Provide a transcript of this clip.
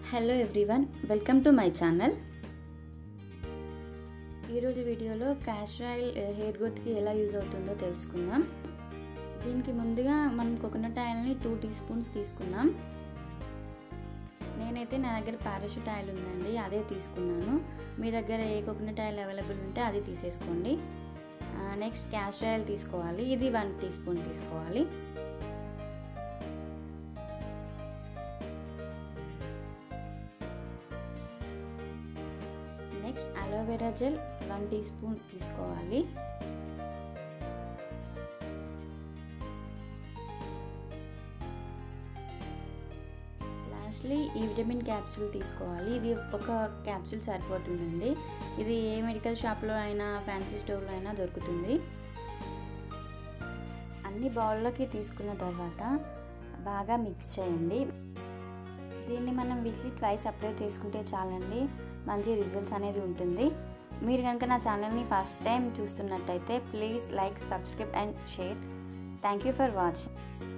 Hello everyone, welcome to my channel. ఈరోజు వీడియోలో castor oil hair గ్రోత్కి ఎలా యూజ్ అవుతుందో తెలుసుకుందాం. దీనికి ముందుగా మనం కోకోనట్ ఆయిల్ని 2 టీ స్పూన్స్ తీసుకుందాం. నేనైతే నా దగ్గర పారాషూట్ ఆయిల్ ఉందండి, అదే తీసుకున్నాను. మీ దగ్గర ఏ కోకోనట్ ఆయిల్ అవైలబుల్ ఉంటే అది తీసేసుకోండి. నెక్స్ట్ క్యాస్టర్ ఆయిల్ తీసుకోవాలి, ఇది 1 టీ స్పూన్ తీసుకోవాలి. Next aloe vera 1 teaspoon తీసుకోవాలి. లాస్ట్లీ ఈ విటమిన్ క్యాప్సూల్ తీసుకోవాలి. ఇది ఒక క్యాప్సూల్ సరిపోతుందండి. ఇది ఏ మెడికల్ షాప్లో అయినా ఫ్యాన్సీ స్టోర్లో అయినా దొరుకుతుంది. అన్ని బౌల్లోకి తీసుకున్న తర్వాత బాగా మిక్స్ చేయండి. దీన్ని మనం వీక్లీ ట్వైస్ అప్లై చేసుకుంటే చాలండి, మంచి రిజల్ట్స్ అనేది ఉంటుంది. మీరు కనుక నా ఛానల్ని ఫస్ట్ టైం చూస్తున్నట్టయితే please like, subscribe and share. Thank you for watching.